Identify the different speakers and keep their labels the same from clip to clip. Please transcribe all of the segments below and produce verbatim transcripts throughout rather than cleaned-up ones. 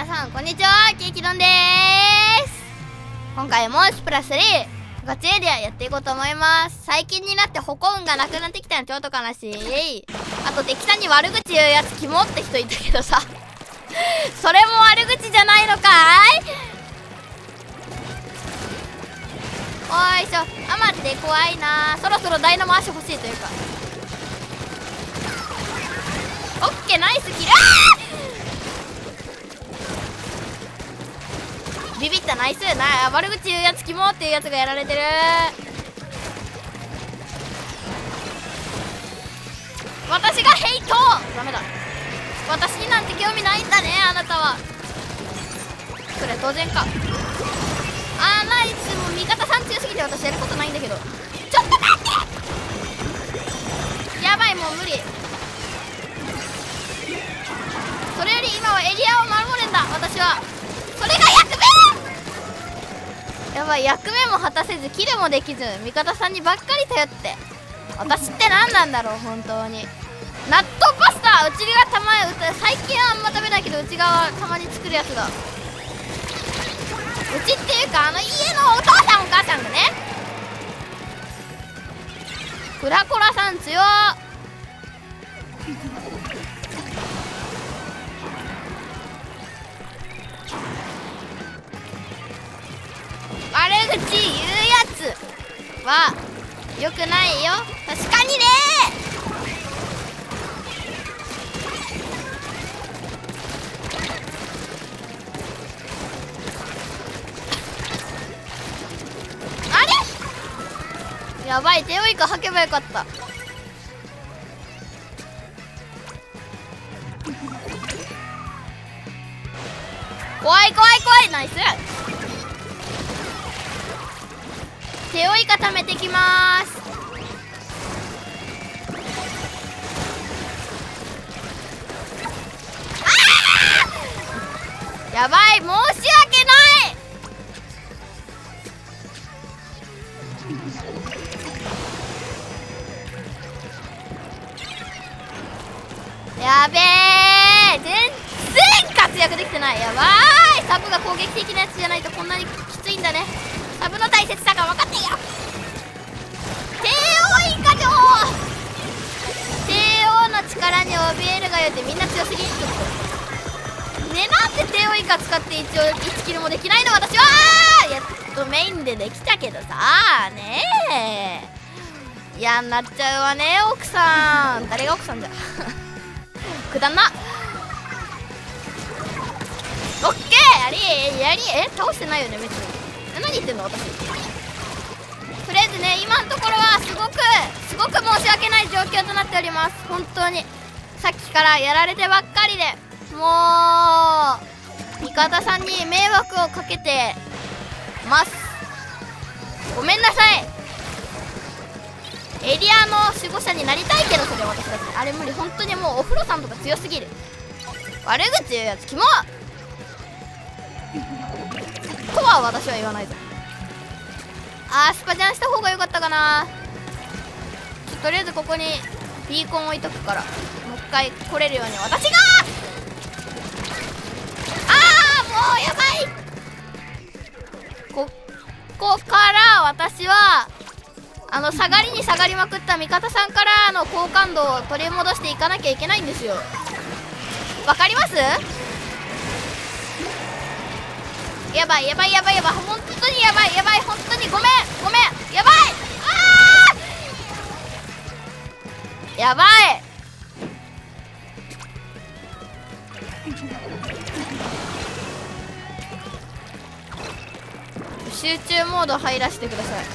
Speaker 1: 皆さんこんにちは、ケーキ丼でーす。今回もスプラスリーガチエリアやっていこうと思います。最近になって歩行運がなくなってきたのちょっと悲しい。あと敵さんに悪口言うやつキモって人いたけどさそれも悪口じゃないのかい。おいしょ。あ、待って、怖いな。そろそろダイナモ足欲しいというか。オッケー、ナイスキル。ビビった。ナイスな。悪口言うやつキモっていうやつがやられてる。私がヘイト。ダメだ。私になんて興味ないんだね、あなたは。それ当然か。あー、ナイス。もう味方さん強すぎて私やることないんだけど。ちょっと待って。やばい、もう無理。それより今はエリアを守るんだ、私は。それが役目。やばい、役目も果たせずキルもできず味方さんにばっかり頼って、私って何なんだろう本当に。納豆パスタ、うちがたまに最近はあんま食べないけど、うちがたまに作るやつだ。うちっていうか、あの家のお父さんお母さんがね。クラコラさん強っ。悪口言うやつはよくないよ。確かにね。あれやばい、手をいか吐けばよかった。怖い怖い怖い。ナイス。手をいか貯めてきまーす。あーやばい、申し訳ない。やべえ、全然活躍できてない。やばい。サブが攻撃的なやつじゃないとこんなにきついんだね。サブの大切さが分かってんよ。帝王イカ女王、帝王の力に怯えるがよってみんな強すぎ。ちょっとね、なんで帝王イカ使って一応いちキルもできないの私は。やっとメインでできたけどさねえ、嫌になっちゃうわね奥さん。誰が奥さんじゃくだんな。オッケー。やりやりえ倒してないよね別に。何言ってんの私。とりあえずね、今のところはすごくすごく申し訳ない状況となっております。本当にさっきからやられてばっかりで、もう味方さんに迷惑をかけてます。ごめんなさい。エリアの守護者になりたいけど、それ私たちあれ無理。本当にもうお風呂さんとか強すぎる。悪口言うやつキモとは私は言わないぞ。あー、スパジャンした方が良かったかな。とりあえずここにビーコン置いとくから、もう一回来れるように私が。あー、もうやばい。ここから私はあの下がりに下がりまくった味方さんからの好感度を取り戻していかなきゃいけないんですよ。わかります？やばいやばいやばいやばい、本当にやばいやばい、本当にごめんごめん、やばい。あーやばい。集中モード入らせてください。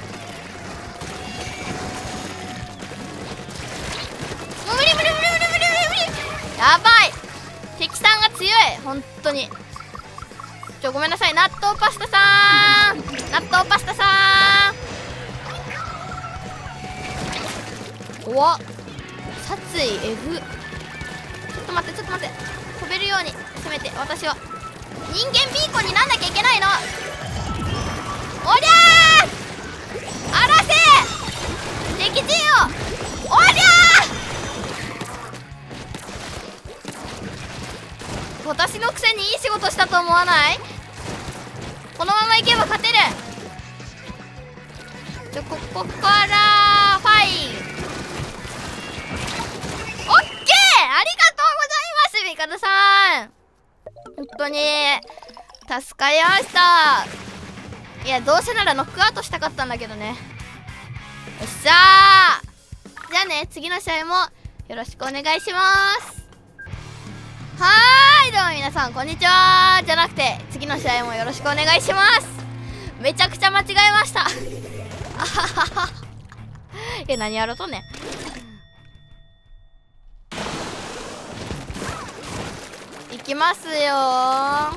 Speaker 1: もう無理無理無理無理無理無理。やばい、敵さんが強い本当に。ちょごめんなさい、納豆パスタさん、納豆パスタさん。怖っ、殺意えぐ。ちょっと待ってちょっと待って、飛べるようにせめて私は人間ビーコンになんなきゃいけないの。おりゃー、あらせ敵陣よ。おりゃー私のくせにいい仕事したと思わない？このままいけば勝てる。ちょここからファイン。オッケー、ありがとうございます味方さん。本当に助かりました。いや、どうせならノックアウトしたかったんだけどね。よっしゃー。じゃあね、次の試合もよろしくお願いします。はーい、どうも皆さんこんにちは。じゃなくて次の試合もよろしくお願いします。めちゃくちゃ間違えましたあははは。いや、何やろうとね。いきますよー。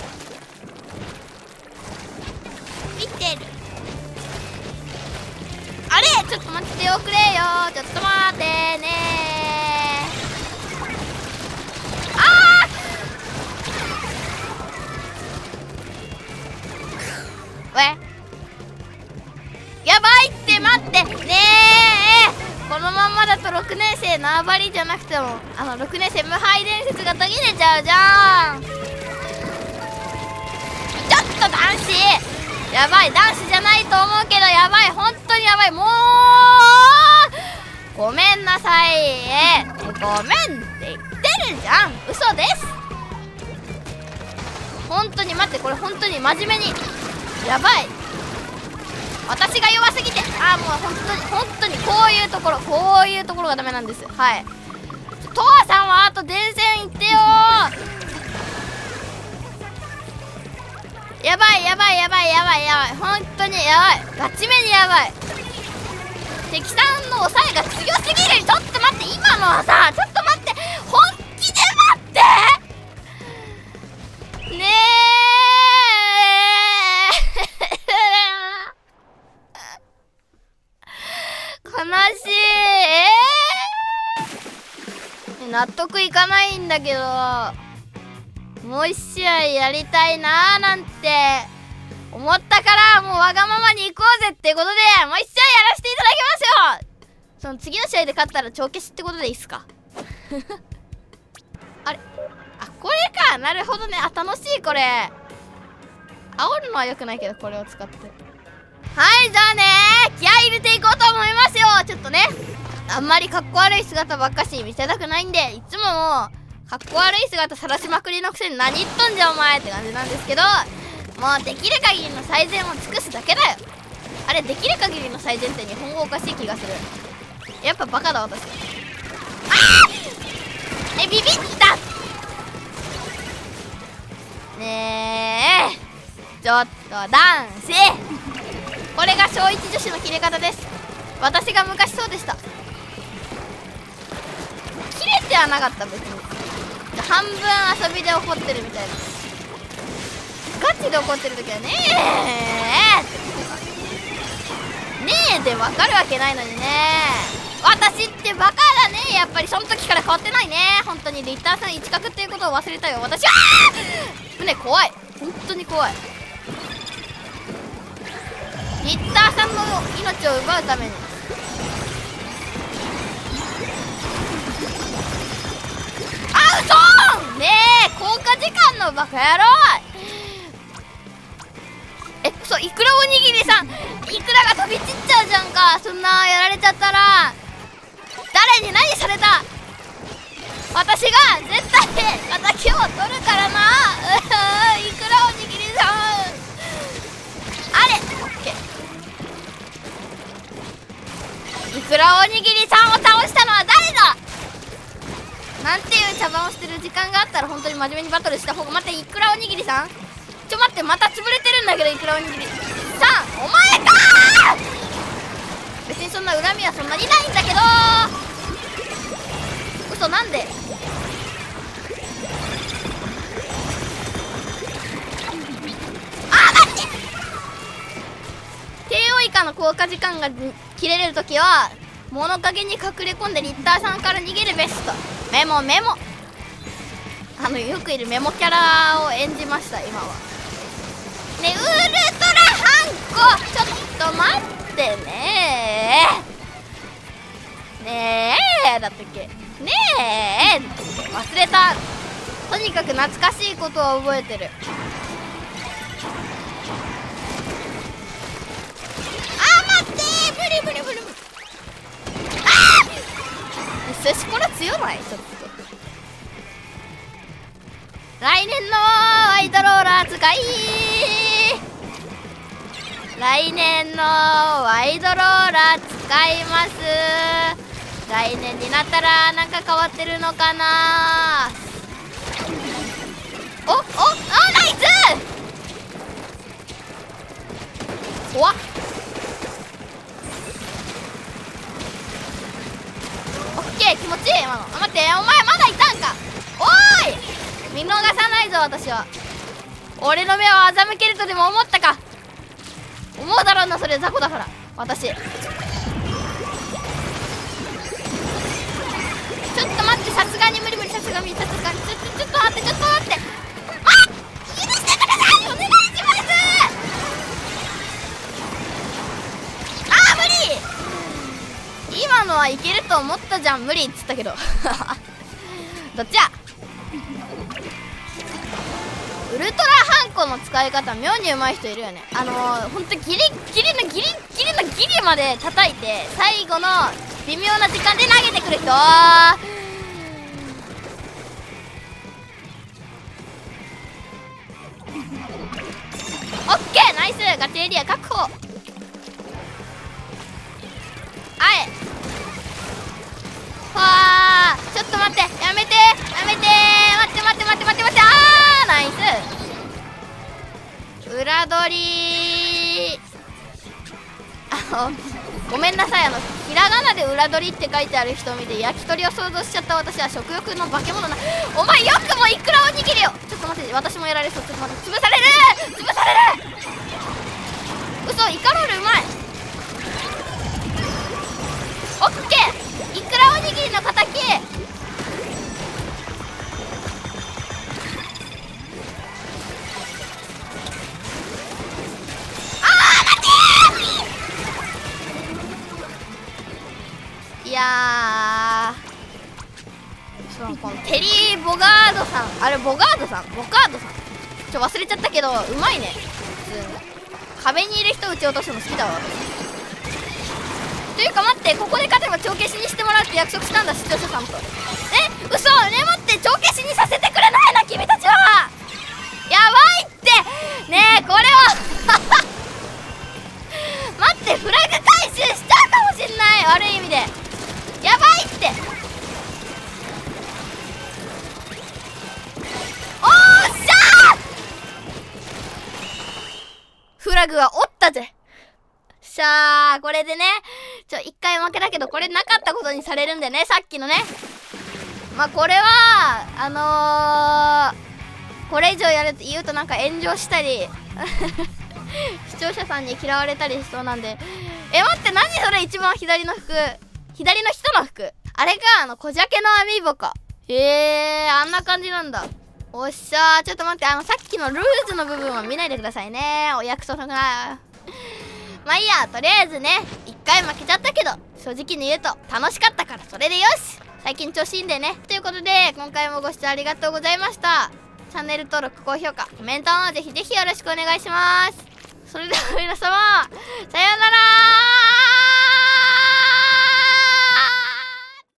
Speaker 1: 見てる。あれ、ちょっと待っておくれよー。ちょっと待ってねー。あー、え、やばいって待ってねえ。このまんまだとろくねん生縄張りじゃなくてもあのろくねん生無敗伝説が途切れちゃうじゃん。ちょっと男子やばい。男子じゃないと思うけどやばい。本当にやばい。もうごめんなさい。えごめんって言ってるじゃん。嘘です。本当に待って、これ本当に真面目にやばい。私が弱すぎて、あーもう本当に本当にこういうところこういうところがダメなんです。はい。トアさんはあと電線行ってよー。やばいやばいやばいやばいやばい。本当にやばい。ガチめにやばい。敵さんの抑えが強すぎる。ちょっと待って、今のはさ、ちょっと待って、本気で待ってねえ。悲しい。えー、納得いかないんだけど、もう一試合やりたいなーなんて思ったから、もうわがままに行こうぜってことでもう一試合やらせていただきますよ。その次の試合で勝ったら帳消しってことでいいっすかあれ、あ、これか。なるほどね。あ、楽しい。これ煽るのは良くないけど、これを使って。はい、じゃあねー、気合い入れていこうと思いますよ。ちょっとね、あんまりかっこ悪い姿ばっかし見せたくないんで、いつももうかっこ悪い姿晒しまくりのくせに何言っとんじゃお前って感じなんですけど、もうできる限りの最善を尽くすだけだよ。あれ、できる限りの最善って日本語おかしい気がする。やっぱバカだ私。あーえ、ビビったねえ。ちょっと男子、これが小一女子の切れ方です。私が昔そうでした。切れてはなかった別に。半分遊びで怒ってるみたいな。ガチで怒ってる時はねえねえで分かるわけないのにね。私ってバカだね。やっぱりその時から変わってないね。本当にリッターさん一角っていうことを忘れたよ私は。船怖い。本当に怖い。リッターさんの命を奪うために。あ、嘘ねえ、効果時間のバカ野郎。え、そう、いくらおにぎりさん、いくらが飛び散っちゃうじゃんか。そんなやられちゃったら誰に何された。私が絶対敵を取るからな。ういくらおにぎりさん、あれいくらおにぎりさんを倒したのは誰だ。なんていう茶番をしてる時間があったら本当に真面目にバトルした方が。待って、いくらおにぎりさん、ちょ待って、また潰れてるんだけど。いくらおにぎりさん、お前かー。別にそんな恨みはそんなにないんだけど。嘘、なんで。あー、待って。帝王イカの効果時間が切れるときは物陰に隠れ込んでリッターさんから逃げるベスト。メモメモ、あのよくいるメモキャラを演じました今は。ね、ウルトラハンコ、ちょっと待ってねー。ねえだったっけ。ねえ忘れた。 とにかく懐かしいことは覚えてる。あー待ってー、無理無理無理無理。あー寿司これ強ない？ちょっと来年のワイドローラー使い、来年のワイドローラー使います。来年になったらなんか変わってるのかな。おお、あ、ナイス。怖っ。オッケー、気持ちいい今の。あ、待って、お前まだいたんか。おーい、見逃さないぞ私は。俺の目を欺けるとでも思ったか。思うだろうな、それ雑魚だから私。ちょっと待って、さすがに無理無理、さすがにさすがにちょっとちょっと待って、ちょっと待って、あっ、許してください、お願いします。あー無理。今のはいけると思ったじゃん、無理っつったけどどっちや。ウルトラハンコの使い方妙に上手い人いるよね。あのー、ほんとギリギリのギリギリのギリまで叩いて最後の微妙な時間で投げてくる人。オッケー、ナイス。ガチエリア確保。あえわー、ちょっと待って、やめてやめて、待って待って待って待って待って、あーナイス。裏取り。あのごめんなさい、あのひらがなで裏取りって書いてある人を見て焼き鳥を想像しちゃった私は食欲の化け物な。お前よくもいくらおにぎりを。ちょっと待って、私もやられそう。ちょっと待って、潰される潰される。嘘、イカロールうまい。オッケー、いくらおにぎりのたたき。いやー、そのこのテリー・ボガードさん、あれボガードさんボガードさんちょ忘れちゃったけどうまいね。普通に壁にいる人撃ち落とすの好きだわ私。というか待って、ここで勝てば帳消しにしてもらうって約束したんだ視聴者さんと。え、嘘ね、待って、帳消しにさせてくれないな君たちは。やばいってねえ、これは待って、フラグ回収しちゃうかもしんない、悪い意味で。やばいって。おーっしゃー、フラグは折ったぜ。しゃー、これでね、ちょ一回負けだけどこれなかったことにされるんでね、さっきのね。まあこれはあのー、これ以上やると言うとなんか炎上したり視聴者さんに嫌われたりしそうなんで。え、待って、何それ、一番左の服、左の人の服、あれか、あの小ジャケのアミーボか。へえー、あんな感じなんだ。おっしゃー、ちょっと待って、あのさっきのルーズの部分は見ないでくださいね、お約束がまあいいや、とりあえずね一回負けちゃったけど正直に言うと楽しかったからそれでよし。最近調子いいんでね。ということで今回もご視聴ありがとうございました。チャンネル登録、高評価、コメントもぜひぜひよろしくお願いします。それでは皆様、さようなら。